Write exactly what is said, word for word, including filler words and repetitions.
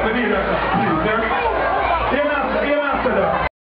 Venire, please, sir. In after, in after that.